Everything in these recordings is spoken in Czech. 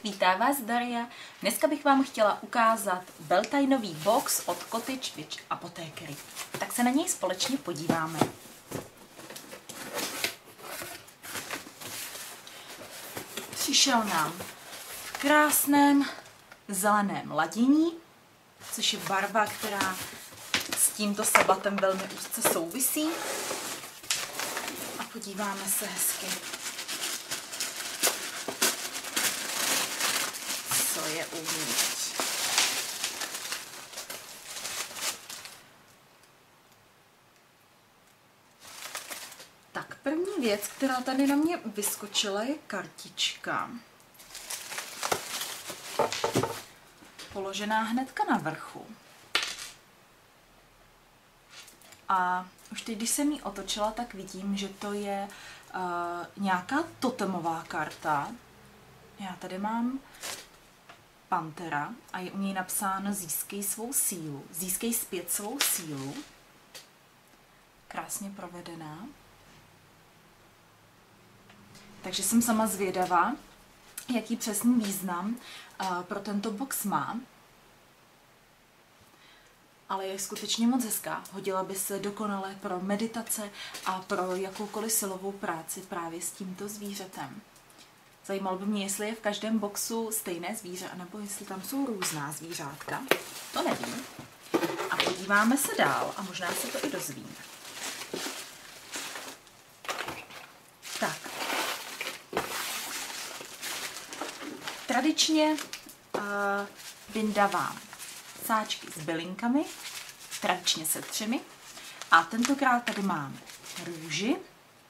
vítá vás Daria. Dneska bych vám chtěla ukázat Beltahinový box od Cottage Witch Apothecary. Tak se na něj společně podíváme. Přišel nám v krásném zeleném ladění, což je barva, která s tímto sabatem velmi úzce souvisí. A podíváme se hezky, co je uvnitř. Tak první věc, která tady na mě vyskočila, je kartička. Položená hnedka na vrchu. A už teď, když jsem ji otočila, tak vidím, že to je nějaká totemová karta. Já tady mám pantera a je u něj napsáno získej svou sílu, získej zpět svou sílu. Krásně provedená. Takže jsem sama zvědavá, jaký přesný význam pro tento box má. Ale je skutečně moc hezká. Hodila by se dokonale pro meditace a pro jakoukoliv silovou práci právě s tímto zvířetem. Zajímalo by mě, jestli je v každém boxu stejné zvíře, nebo jestli tam jsou různá zvířátka. To nevím. A podíváme se dál a možná se to i dozvíme. Tak. Tradičně vyndávám sáčky s bylinkami, tradičně se 3. A tentokrát tady máme růži,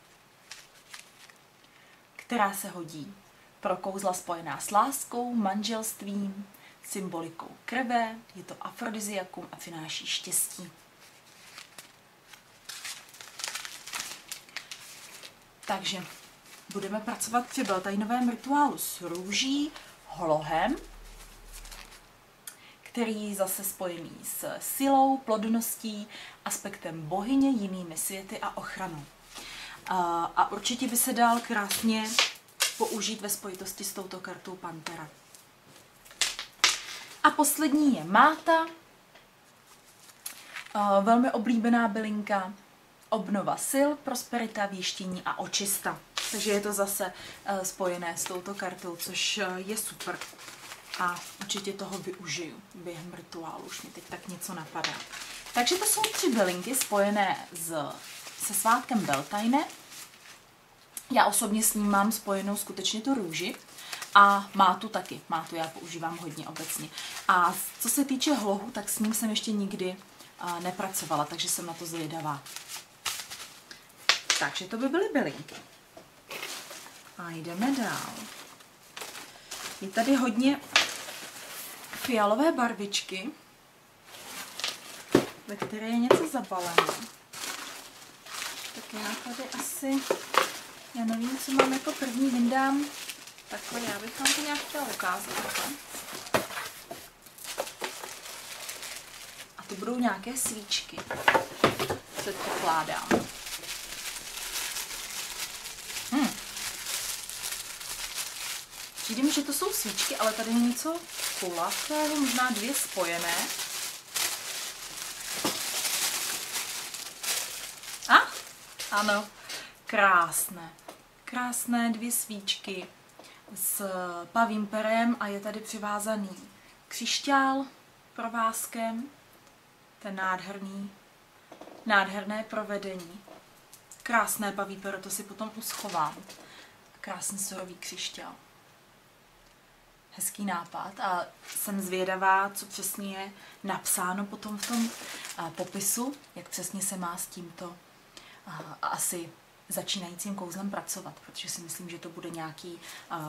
která se hodí pro kouzla spojená s láskou, manželstvím, symbolikou krve, je to afrodiziakum a přináší štěstí. Takže budeme pracovat při Beltahinovém rituálu s růží, holohem, který je zase spojený s silou, plodností, aspektem bohyně, jinými světy a ochranou. A určitě by se dal krásně použít ve spojitosti s touto kartou pantera. A poslední je máta, velmi oblíbená bylinka, obnova sil, prosperita, věštění a očista. Takže je to zase spojené s touto kartou, což je super. A určitě toho využiju během rituálu, už mi teď tak něco napadá. Takže to jsou 3 bylinky spojené se svátkem Beltahine. Já osobně s ním mám spojenou skutečně tu růži a mátu taky. Mátu já používám hodně obecně. A co se týče hlohu, tak s ním jsem ještě nikdy nepracovala, takže jsem na to zvědavá. Takže to by byly bylinky. A jdeme dál. Je tady hodně fialové barvičky, ve které je něco zabalené. Tak já tady asi, já nevím, co mám jako první, vyndám takhle, já bych vám to nějak chtěla ukázat. A to budou nějaké svíčky, předpokládám. Přijde mi, že to jsou svíčky, ale tady je něco kulatého, možná 2 spojené. Ano, krásné. Krásné 2 svíčky s pavím perem a je tady přivázaný křišťál provázkem. Ten nádherné provedení. Krásné paví pero, to si potom uschovám. Krásný surový křišťál. Hezký nápad a jsem zvědavá, co přesně je napsáno potom v tom popisu, jak přesně se má s tímto asi začínajícím kouzlem pracovat, protože si myslím, že to bude nějaký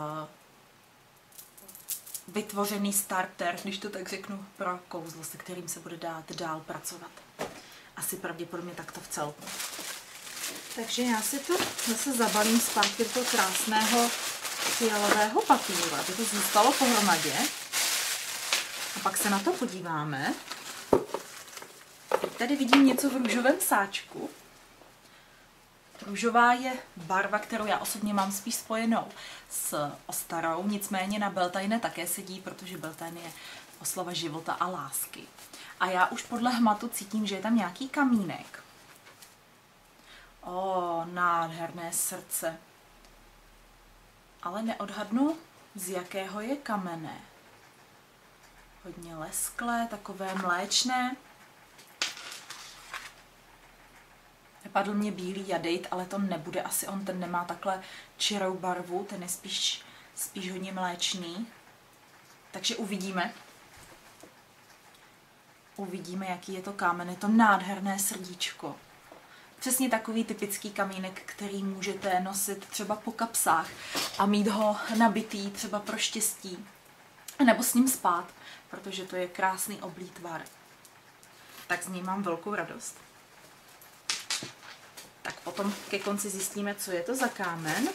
vytvořený starter, když to tak řeknu, pro kouzlo, se kterým se bude dát dál pracovat. Asi pravděpodobně takto v celku. Takže já si to zase zabalím zpátky do toho krásného fialového papíru, aby to zůstalo pohromadě. A pak se na to podíváme. Teď tady vidím něco v růžovém sáčku. Růžová je barva, kterou já osobně mám spíš spojenou s Ostarou, nicméně na Beltane také sedí, protože Beltane je oslava života a lásky. A já už podle hmatu cítím, že je tam nějaký kamínek. Nádherné srdce. Ale neodhadnu, z jakého je kamene. Hodně lesklé, takové mléčné. Padl mě bílý jadejt, ale to nebude asi on, ten nemá takhle čirou barvu, ten je spíš hodně mléčný. Takže uvidíme. Uvidíme, jaký je to kámen. Je to nádherné srdíčko. Přesně takový typický kamínek, který můžete nosit třeba po kapsách a mít ho nabitý třeba pro štěstí. Nebo s ním spát, protože to je krásný oblý tvar. Tak z něj mám velkou radost. Tak potom ke konci zjistíme, co je to za kámen.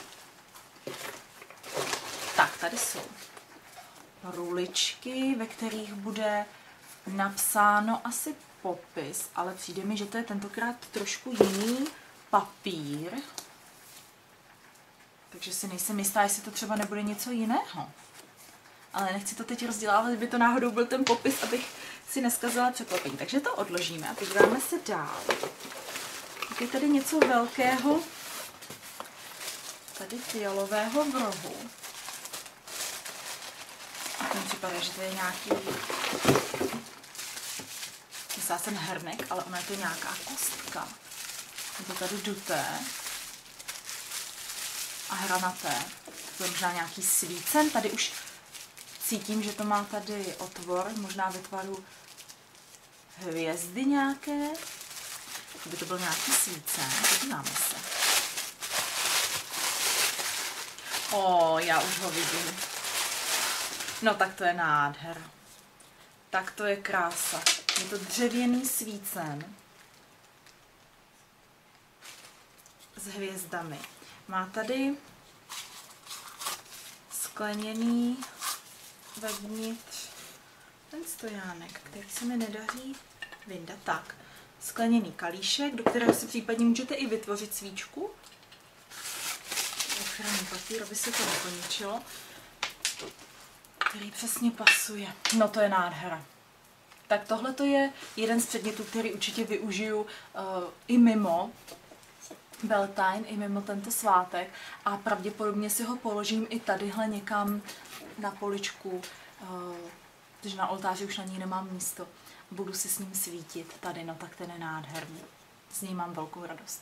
Tak, tady jsou ruličky, ve kterých bude napsáno asi popis, ale přijde mi, že to je tentokrát trošku jiný papír. Takže si nejsem jistá, jestli to třeba nebude něco jiného. Ale nechci to teď rozdělávat, kdyby to náhodou byl ten popis, abych si neskazila překvapení. Takže to odložíme a podíváme se dál. Tak je tady něco velkého, tady fialového v rohu. A ten připadá, že to je nějaký, myslela jsem hrnek, ale ona je to nějaká kostka. Je to tady duté a hranaté. To je možná nějaký svícen. Tady už cítím, že to má tady otvor, možná ve tvaru hvězdy nějaké. Kdyby to byl nějaký svícen, podíváme se. Já už ho vidím. No tak to je nádhera. Tak to je krása. Je to dřevěný svícen s hvězdami. Má tady skleněný vevnitř ten stojánek, který se mi nedaří vyndat. Tak, skleněný kalíšek, do kterého si případně můžete i vytvořit svíčku. Ochranný papír, aby se to neponičilo. Který přesně pasuje. No to je nádhera. Tak tohle to je jeden z předmětů, který určitě využiju i mimo Beltane, i mimo tento svátek a pravděpodobně si ho položím i tadyhle někam na poličku, protože na oltáři už na ní nemám místo. Budu si s ním svítit tady, no tak ten je nádherný. Z něj mám velkou radost.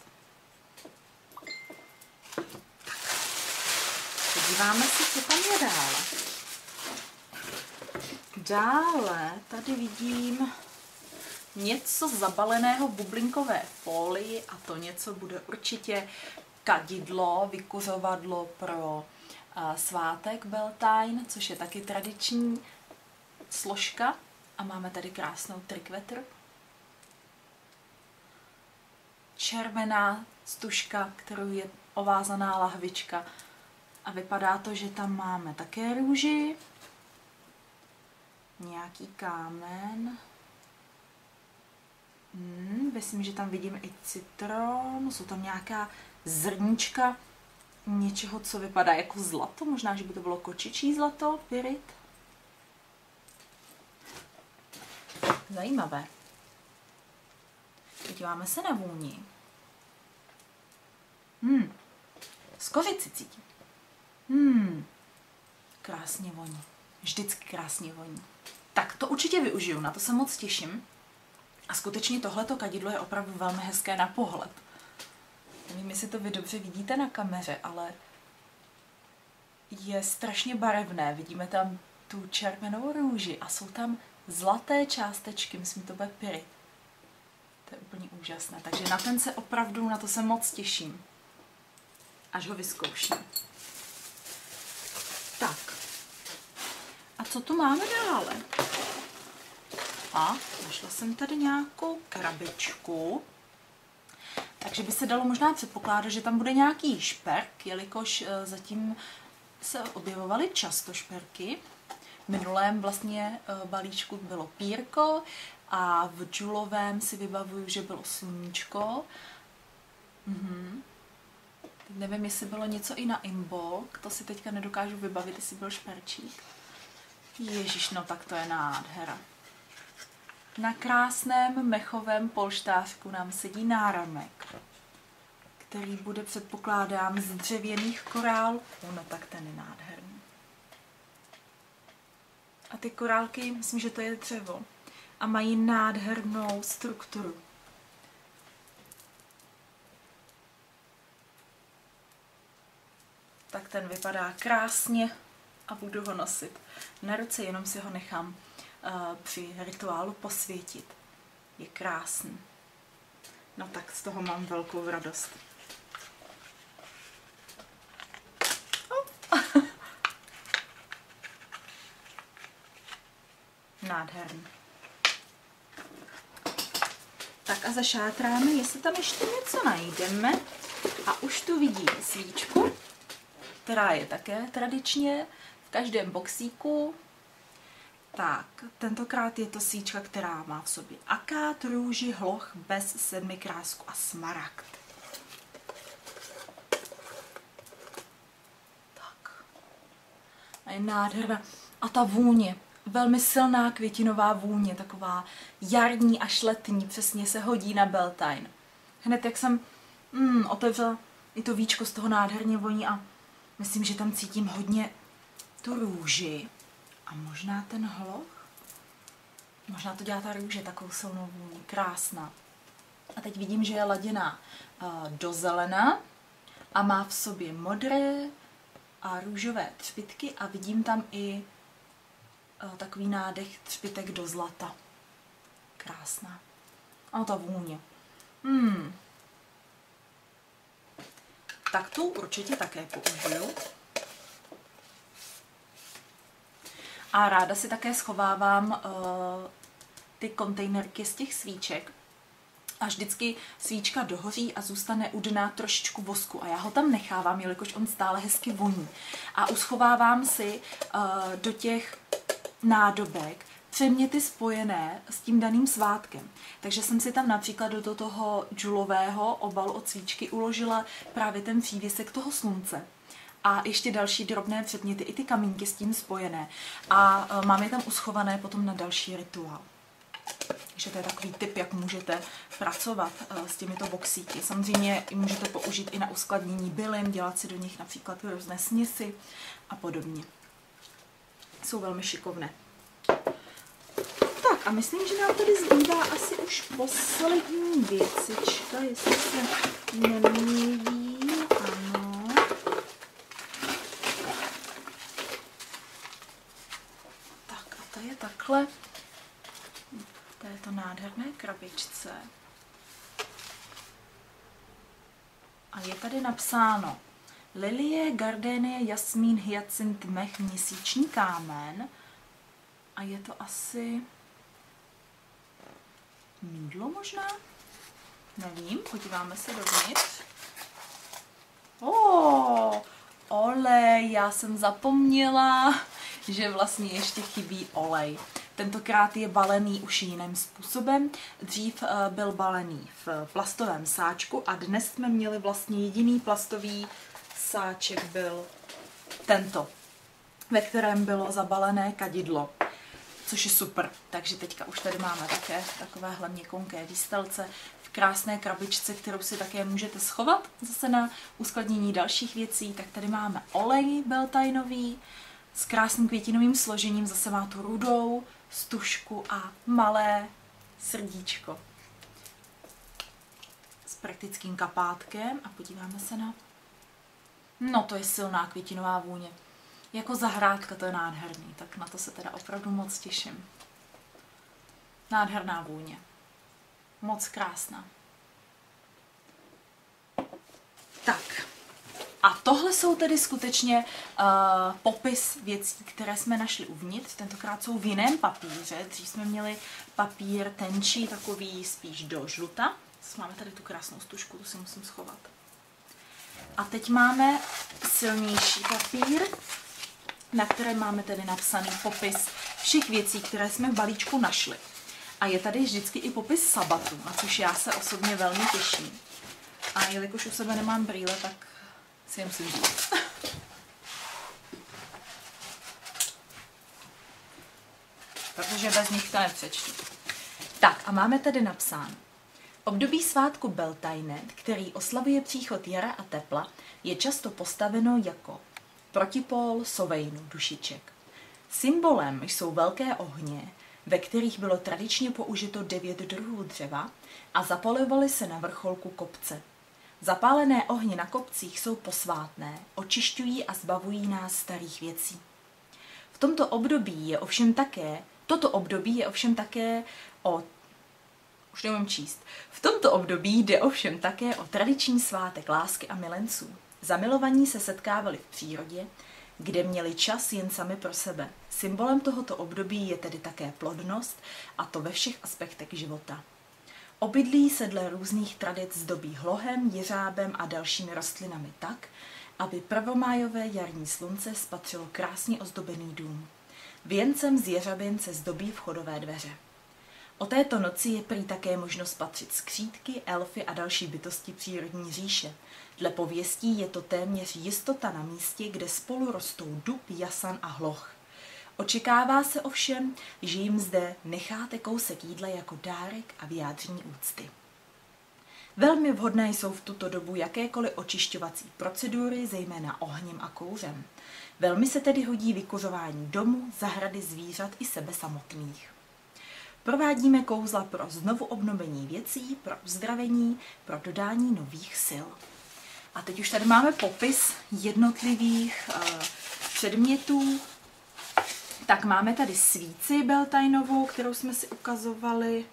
Tak. Podíváme se, co tam je dále. Dále tady vidím něco zabaleného v bublinkové folii a to něco bude určitě kadidlo, vykuřovadlo pro svátek Beltane, což je taky tradiční složka. A máme tady krásnou trikvetr. Červená stužka, kterou je ovázaná lahvička. A vypadá to, že tam máme také růži. Nějaký kámen. Myslím, že tam vidím i citron. Jsou tam nějaká zrníčka něčeho, co vypadá jako zlato. Možná, že by to bylo kočičí zlato, pyrit. Zajímavé. Podíváme se na vůni. Skořici cítím. Krásně voní. Vždycky krásně voní. Tak to určitě využiju, na to se moc těším. A skutečně tohleto kadidlo je opravdu velmi hezké na pohled. Nevím, jestli to vy dobře vidíte na kameře, ale je strašně barevné. Vidíme tam tu červenou růži a jsou tam zlaté částečky, myslím, to bude pyrit. To je úplně úžasné. Takže na ten se opravdu, na to se moc těším. Až ho vyzkouším. Tak. A co tu máme dále? A našla jsem tady nějakou krabičku. Takže by se dalo možná předpokládat, že tam bude nějaký šperk, jelikož zatím se objevovaly často šperky. V minulém vlastně balíčku bylo pírko a v džulovém si vybavuju, že bylo sluníčko. Teď nevím, jestli bylo něco i na Imbolc, to si teďka nedokážu vybavit, jestli byl šperčík. Ježiš, no tak to je nádhera. Na krásném mechovém polštářku nám sedí náramek, který bude, předpokládám, z dřevěných korálů. No tak ten je nádherný. A ty korálky, myslím, že to je dřevo. A mají nádhernou strukturu. Tak ten vypadá krásně a budu ho nosit na ruce, jenom si ho nechám při rituálu posvětit. Je krásný. No tak z toho mám velkou radost. Nádherný. Tak a zašátráme, jestli tam ještě něco najdeme. A už tu vidím svíčku, která je také tradičně v každém boxíku. Tak, tentokrát je to svíčka, která má v sobě akát, růži, hloch, bez, sedmikrásku a smaragd. Tak. A je nádherná. A ta vůně, velmi silná květinová vůně, taková jarní až letní, přesně se hodí na Beltane. Hned jak jsem otevřela i to víčko, z toho nádherně voní a myslím, že tam cítím hodně tu růži a možná ten hloch. Možná to dělá ta růže, takovou silnou vůni, krásná. A teď vidím, že je laděná do zelena a má v sobě modré a růžové třpytky a vidím tam i takový nádech třpytek do zlata. Krásná. A ta vůně. Tak tu určitě také použiju. A ráda si také schovávám ty kontejnerky z těch svíček. A vždycky svíčka dohoří a zůstane u dna trošičku vosku. A já ho tam nechávám, jelikož on stále hezky voní. A uschovávám si do těch nádobek předměty spojené s tím daným svátkem. Takže jsem si tam například do toho džulového obalu od svíčky uložila právě ten přívěsek toho slunce. A ještě další drobné předměty, i ty kamínky s tím spojené. A mám je tam uschované potom na další rituál. Takže to je takový tip, jak můžete pracovat s těmito boxíky. Samozřejmě můžete použít i na uskladnění bylin, dělat si do nich například různé směsi a podobně. Jsou velmi šikovné. Tak a myslím, že nám tady zbývá asi už poslední věcička, jestli se nemýlím. Ano. Tak a to je takhle. To je to nádherné krabičce. A je tady napsáno lilie, gardenie, jasmín, hyacint, mech, měsíční kámen. A je to asi mýdlo možná? Nevím, podíváme se dovnitř. Olej, já jsem zapomněla, že vlastně ještě chybí olej. Tentokrát je balený už jiným způsobem. Dřív byl balený v plastovém sáčku a dnes jsme měli vlastně jediný plastový sáček byl tento, ve kterém bylo zabalené kadidlo, což je super. Takže teďka už tady máme také takovéhle měkké výstelce v krásné krabičce, kterou si také můžete schovat zase na uskladnění dalších věcí. Tak tady máme olej beltanový s krásným květinovým složením, zase má tu rudou stužku a malé srdíčko s praktickým kapátkem a podíváme se na... No to je silná květinová vůně. Jako zahrádka to je nádherný, tak na to se teda opravdu moc těším. Nádherná vůně. Moc krásná. Tak. A tohle jsou tedy skutečně popis věcí, které jsme našli uvnitř. Tentokrát jsou v jiném papíře. Dřív jsme měli papír tenčí, takový spíš do žluta. Máme tady tu krásnou stužku, tu si musím schovat. A teď máme silnější papír, na kterém máme tedy napsaný popis všech věcí, které jsme v balíčku našli. A je tady vždycky i popis sabatu, na což já se osobně velmi těším. A jelikož u sebe nemám brýle, tak si musím říct. Protože bez nich to nepřečtu. Tak a máme tady napsáno. Období svátku Beltane, který oslavuje příchod jara a tepla, je často postaveno jako protipól Sovejnu, dušiček. Symbolem jsou velké ohně, ve kterých bylo tradičně použito 9 druhů dřeva a zapalovaly se na vrcholku kopce. Zapálené ohně na kopcích jsou posvátné, očišťují a zbavují nás starých věcí. Toto období je ovšem také o Už neumím číst. V tomto období jde ovšem také o tradiční svátek lásky a milenců. Zamilovaní se setkávali v přírodě, kde měli čas jen sami pro sebe. Symbolem tohoto období je tedy také plodnost, a to ve všech aspektech života. Obydlí se dle různých tradic zdobí hlohem, jeřábem a dalšími rostlinami tak, aby prvomájové jarní slunce spatřilo krásně ozdobený dům. Věncem z jeřabin se zdobí vchodové dveře. O této noci je prý také možno spatřit skřítky, elfy a další bytosti přírodní říše. Dle pověstí je to téměř jistota na místě, kde spolu rostou dub, jasan a hloch. Očekává se ovšem, že jim zde necháte kousek jídla jako dárek a vyjádření úcty. Velmi vhodné jsou v tuto dobu jakékoliv očišťovací procedury, zejména ohněm a kouřem. Velmi se tedy hodí vykuřování domu, zahrady, zvířat i sebe samotných. Provádíme kouzla pro znovu obnovení věcí, pro uzdravení, pro dodání nových sil. A teď už tady máme popis jednotlivých předmětů. Tak máme tady svíci Beltaneovou, kterou jsme si ukazovali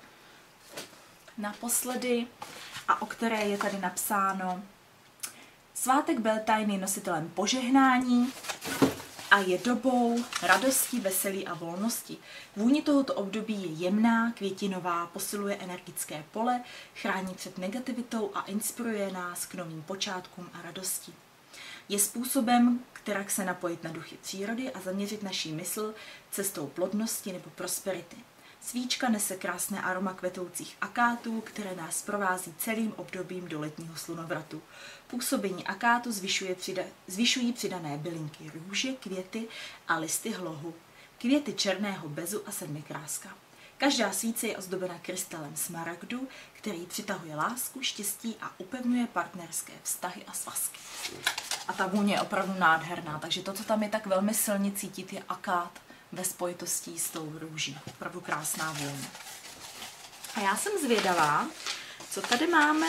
naposledy a o které je tady napsáno: svátek Beltane je nositelem požehnání a je dobou radosti, veselí a volnosti. Vůně tohoto období je jemná, květinová, posiluje energické pole, chrání před negativitou a inspiruje nás k novým počátkům a radosti. Je způsobem, kterak se napojit na duchy přírody a zaměřit naší mysl cestou plodnosti nebo prosperity. Svíčka nese krásné aroma kvetoucích akátů, které nás provází celým obdobím do letního slunovratu. Působení akátu zvyšují přidané bylinky růže, květy a listy hlohu, květy černého bezu a sedmikráska. Každá svíce je ozdobena krystalem smaragdu, který přitahuje lásku, štěstí a upevňuje partnerské vztahy a svazky. A ta vůně je opravdu nádherná, takže to, co tam je tak velmi silně cítit, je akát ve spojitosti s tou růží. Opravdu krásná vůně. A já jsem zvědavá, co tady máme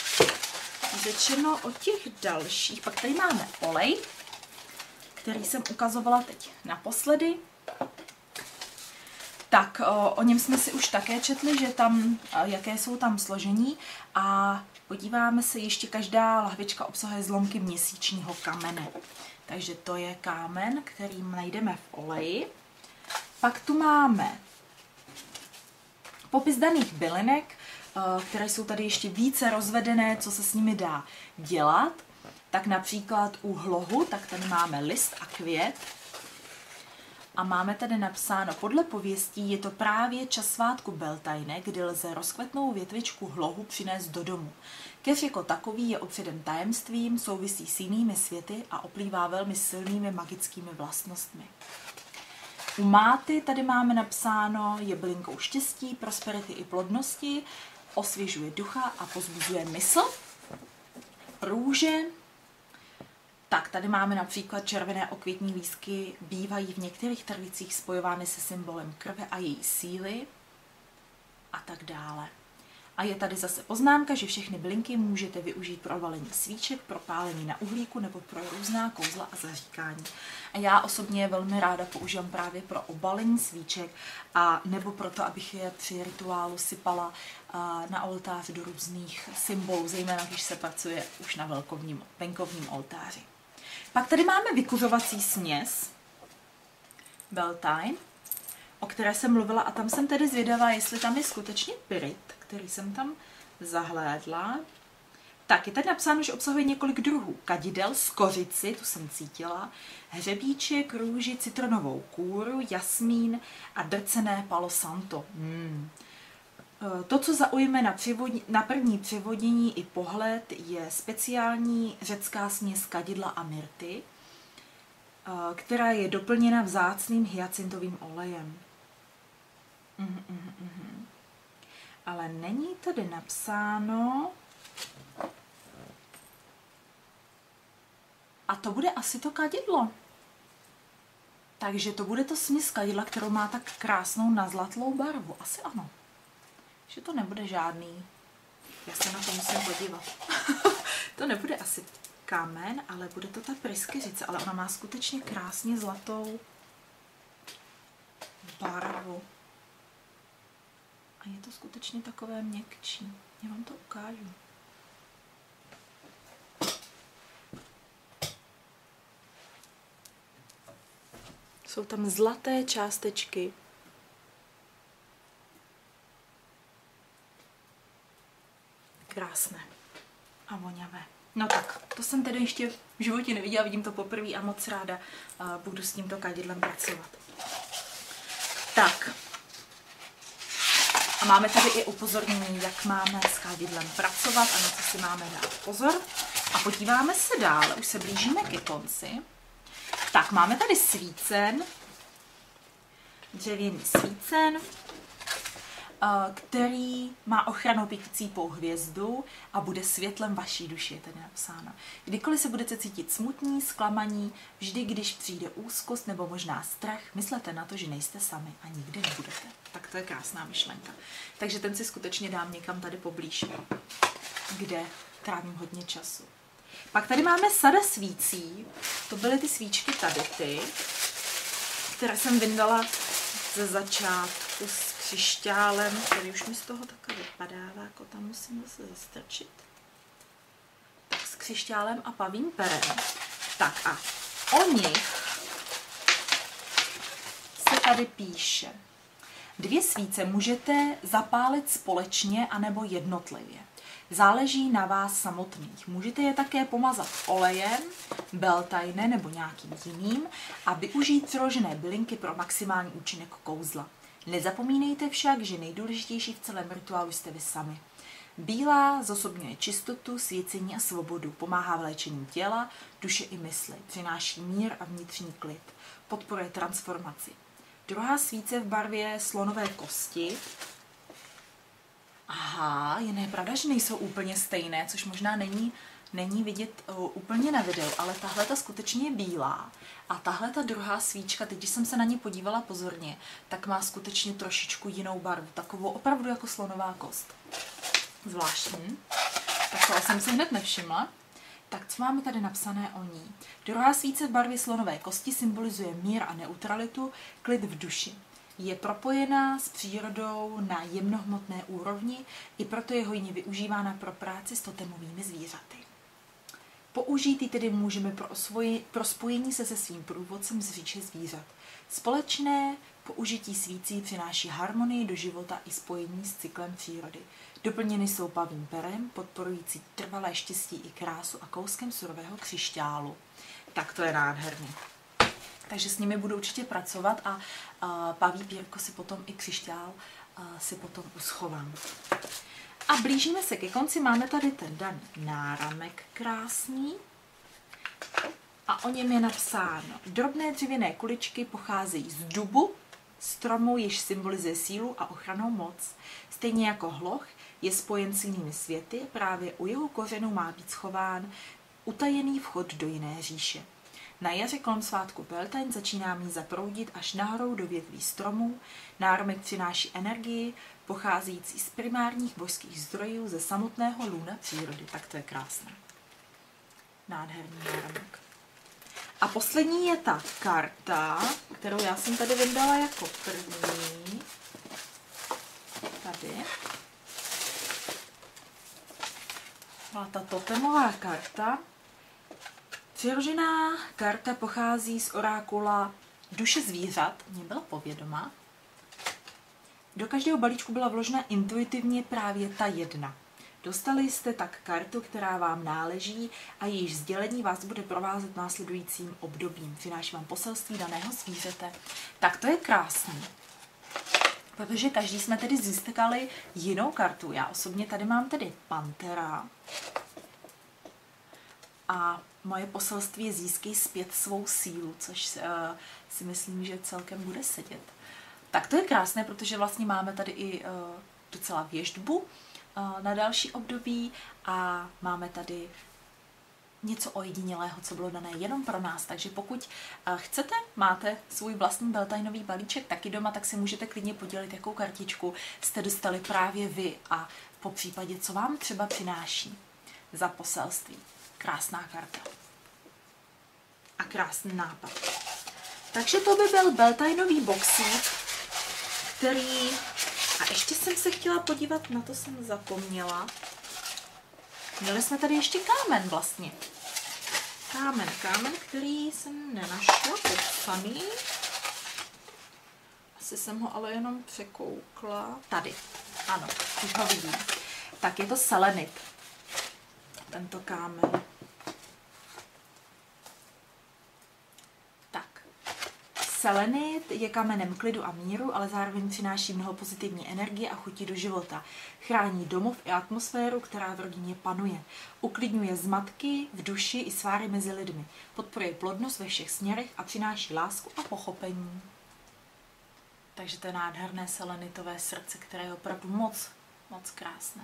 řečeno o těch dalších. Pak tady máme olej, který jsem ukazovala teď naposledy. Tak o něm jsme si už také četli, že tam, jaké jsou tam složení, a podíváme se, ještě každá lahvička obsahuje zlomky měsíčního kamene. Takže to je kámen, který najdeme v oleji. Pak tu máme popis daných bylinek, které jsou tady ještě více rozvedené, co se s nimi dá dělat. Tak například u hlohu, tak tady máme list a květ. A máme tady napsáno, podle pověstí je to právě čas svátku Beltane, kdy lze rozkvetnou větvičku hlohu přinést do domu. Keř jako takový je opředem tajemstvím, souvisí s jinými světy a oplývá velmi silnými magickými vlastnostmi. U máty tady máme napsáno, je bylinkou štěstí, prosperity i plodnosti, osvěžuje ducha a pozbuzuje mysl. Růže. Tak, tady máme například červené okvětní lístky, bývají v některých tradicích spojovány se symbolem krve a její síly a tak dále. A je tady zase poznámka, že všechny bylinky můžete využít pro balení svíček, pro pálení na uhlíku nebo pro různá kouzla a zaříkání. A já osobně velmi ráda používám právě pro obalení svíček a nebo proto, abych je při rituálu sypala na oltář do různých symbolů, zejména když se pracuje už na venkovním oltáři. Pak tady máme vykuřovací směs Beltane, o které jsem mluvila, a tam jsem tedy zvědavá, jestli tam je skutečně pyrit, který jsem tam zahlédla. Tak, je tady napsáno, že obsahuje několik druhů kadidel, skořici, tu jsem cítila, hřebíček, růži, citronovou kůru, jasmín a drcené palo santo. To, co zaujme na první přivodění i pohled, je speciální řecká směs kadidla a myrty, která je doplněna vzácným hyacintovým olejem. Ale není tady napsáno... A to bude asi to kadidlo. Takže to bude to směs kadidla, kterou má tak krásnou nazlatlou barvu. Asi ano. Že to nebude žádný... Já se na to musím podívat. To nebude asi kámen, ale bude to ta pryskyřice. Ale ona má skutečně krásně zlatou barvu. A je to skutečně takové měkčí. Já vám to ukážu. Jsou tam zlaté částečky. Krásné a voňavé. No tak, to jsem tedy ještě v životě neviděla, vidím to poprvé a moc ráda budu s tímto kadidlem pracovat. Tak. A máme tady i upozornění, jak máme s kadidlem pracovat a na co si máme dát pozor. A podíváme se dále, už se blížíme ke konci. Tak, máme tady svícen, dřevěný svícen, který má ochranou pěticípou hvězdu a bude světlem vaší duše, je tady napsáno. Kdykoliv se budete cítit smutní, zklamaní, vždy, když přijde úzkost nebo možná strach, myslete na to, že nejste sami a nikdy nebudete. Tak to je krásná myšlenka. Takže ten si skutečně dám někam tady poblíž, kde trávím hodně času. Pak tady máme sada svící, to byly ty svíčky tady ty, které jsem vyndala ze začátku s křišťálem, který už mi z toho takhle vypadává, jako tam musím zase zastrčit. Tak s křišťálem a pavým perem. Tak a o nich se tady píše. 2 svíce můžete zapálit společně anebo jednotlivě. Záleží na vás samotných. Můžete je také pomazat olejem, beltajne nebo nějakým jiným a využít přiložené bylinky pro maximální účinek kouzla. Nezapomínejte však, že nejdůležitější v celém rituálu jste vy sami. Bílá zosobňuje čistotu, svěcení a svobodu, pomáhá v léčení těla, duše i mysli, přináší mír a vnitřní klid, podporuje transformaci. Druhá svíce v barvě slonové kosti. Aha, je pravda, že nejsou úplně stejné, což možná není vidět úplně na videu, ale tahle ta skutečně je bílá. A tahle ta druhá svíčka, teď když jsem se na ní podívala pozorně, tak má skutečně trošičku jinou barvu, takovou opravdu jako slonová kost. Zvláštní. Tak to jsem si hned nevšimla. Tak co máme tady napsané o ní? Druhá svíce v barvě slonové kosti symbolizuje mír a neutralitu, klid v duši. Je propojená s přírodou na jemnohmotné úrovni, i proto je hojně využívána pro práci s totemovými zvířaty. Použít ji tedy můžeme pro spojení se svým průvodcem z říše zvířat. Společné použití svící přináší harmonii do života i spojení s cyklem přírody. Doplněny jsou pavým perem, podporující trvalé štěstí i krásu a kouskem surového křišťálu. Tak to je nádherný. Takže s nimi budu určitě pracovat a paví pírko si potom i křišťál si potom uschovám. A blížíme se ke konci, máme tady ten daný náramek krásný a o něm je napsáno. Drobné dřevěné kuličky pocházejí z dubu, stromu, jež symbolizuje sílu a ochrannou moc. Stejně jako hloch je spojen s jinými světy, právě u jeho kořenů má být schován utajený vchod do jiné říše. Na jaře kolem svátku Beltane začíná míza proudit až nahoru do větví stromů. Náramek přináší energii, pocházející z primárních božských zdrojů ze samotného lůna přírody. Tak to je krásné. Nádherný náramek. A poslední je ta karta, kterou já jsem tady vyndala jako první. Tady. A ta totemová karta. Přirožená karta pochází z orákula Duše zvířat, mě byla povědomá. Do každého balíčku byla vložena intuitivně právě ta jedna. Dostali jste tak kartu, která vám náleží a jejíž sdělení vás bude provázet následujícím obdobím. Přináší vám poselství daného zvířete. Tak to je krásný. protože každý jsme tedy získali jinou kartu. Já osobně tady mám tedy Pantera a moje poselství je získej zpět svou sílu, což si myslím, že celkem bude sedět. Tak to je krásné, protože vlastně máme tady i docela věštbu na další období a máme tady něco ojedinělého, co bylo dané jenom pro nás. Takže pokud chcete, máte svůj vlastní Beltaneový balíček taky doma, tak si můžete klidně podělit, jakou kartičku jste dostali právě vy a po případě, co vám třeba přináší za poselství. Krásná karta. A krásný nápad. Takže to by byl Beltaneový boxík, který... A ještě jsem se chtěla podívat, na to jsem zapomněla. Měli jsme tady ještě kámen vlastně. Kámen, který jsem nenašla popsaný. Asi jsem ho ale jenom překoukla. Tady, ano, už ho vidím. Tak je to selenit. Tento kámen. Tak. Selenit je kamenem klidu a míru, ale zároveň přináší mnoho pozitivní energie a chuti do života. Chrání domov i atmosféru, která v rodině panuje. Uklidňuje zmatky v duši i sváry mezi lidmi. Podporuje plodnost ve všech směrech a přináší lásku a pochopení. Takže to je nádherné selenitové srdce, které je opravdu moc, moc krásné.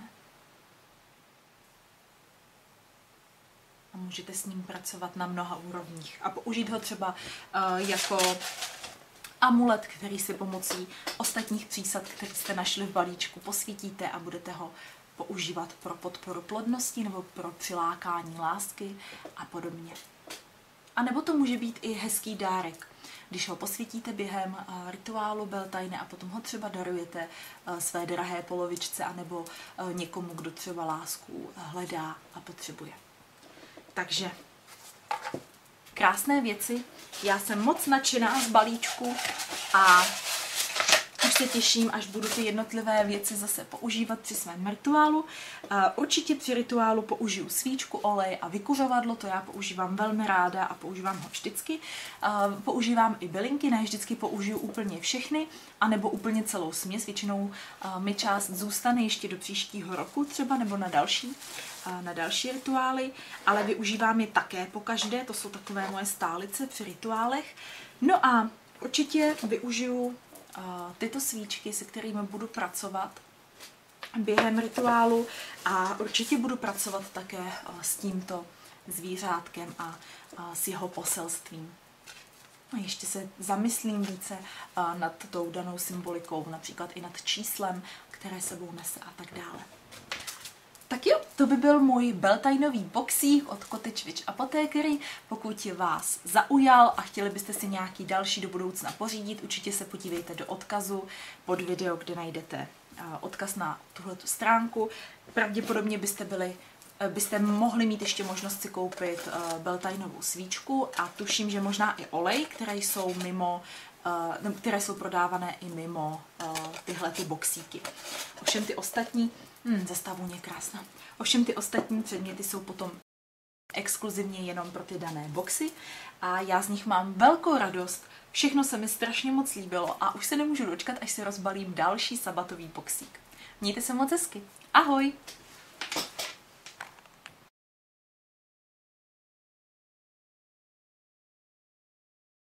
A můžete s ním pracovat na mnoha úrovních. A použít ho třeba jako amulet, který si pomocí ostatních přísad, které jste našli v balíčku, posvítíte a budete ho používat pro podporu plodnosti nebo pro přilákání lásky a podobně. A nebo to může být i hezký dárek. Když ho posvítíte během rituálu Beltane a potom ho třeba darujete své drahé polovičce anebo někomu, kdo třeba lásku hledá a potřebuje. Takže krásné věci. Já jsem moc nadšená z balíčku a už se těším, až budu ty jednotlivé věci zase používat při svém rituálu. Určitě při rituálu použiju svíčku, olej a vykuřovadlo, to já používám velmi ráda a používám ho vždycky. Používám i bylinky, ne vždycky použiju úplně všechny, anebo úplně celou směs. Většinou mi část zůstane ještě do příštího roku třeba, nebo na další rituály, ale využívám je také pokaždé, to jsou takové moje stálice při rituálech. No a určitě využiju tyto svíčky, se kterými budu pracovat během rituálu a určitě budu pracovat také s tímto zvířátkem a s jeho poselstvím. A ještě se zamyslím více nad tou danou symbolikou, například i nad číslem, které sebou nese a tak dále. Tak jo, to by byl můj Beltaneový boxík od Cottage Witch Apothecary. Pokud vás zaujal a chtěli byste si nějaký další do budoucna pořídit, určitě se podívejte do odkazu pod video, kde najdete odkaz na tuhletu stránku. Pravděpodobně byste mohli mít ještě možnost si koupit Beltaneovou svíčku a tuším, že možná i olej, které jsou prodávané i mimo tyhle ty boxíky. Ovšem ty ostatní, zastava vůně krásná. Ovšem ty ostatní předměty jsou potom exkluzivně jenom pro ty dané boxy a já z nich mám velkou radost. Všechno se mi strašně moc líbilo a už se nemůžu dočkat, až se rozbalím další sabatový boxík. Mějte se moc hezky. Ahoj!